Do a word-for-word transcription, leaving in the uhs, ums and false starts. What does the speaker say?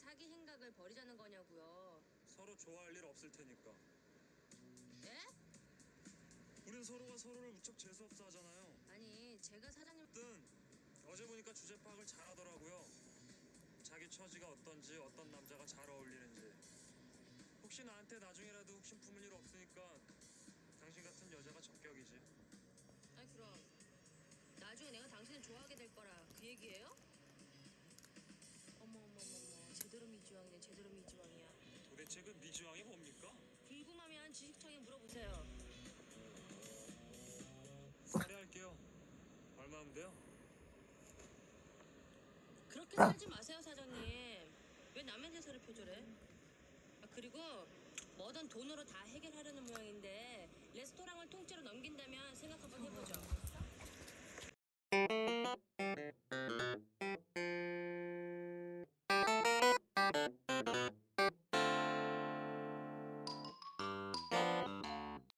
사기 생각을 버리자는 거냐고요. 서로 좋아할 일 없을 테니까. 예? 우린 서로가 서로를 무척 재수없어 하잖아요. 아니 제가 사장님 어쨌든 어제 보니까 주제 파악을 잘하더라고요. 자기 처지가 어떤지, 어떤 남자가 잘 어울리는지. 혹시 나한테 나중에라도 혹시 품을 일 없으니까 당신 같은 여자가 적격이지. 아니 그럼 나중에 내가 당신을 좋아하게 될 거라 그 얘기예요? 어머 어머 어머 어머 제대로 미주왕이네 제대로 미주왕이야. 도대체 그 미주왕이 뭡니까? 궁금하면 지식청에 물어보세요. 살해할게요. 얼마면 돼요? 그렇게 살지 마세요 사장님. 왜 남의 대사를 표절해? 아, 그리고 뭐든 돈으로 다 해결하려는 모양인데 레스토랑을 통째로 넘긴다면 생각 한번 해보죠.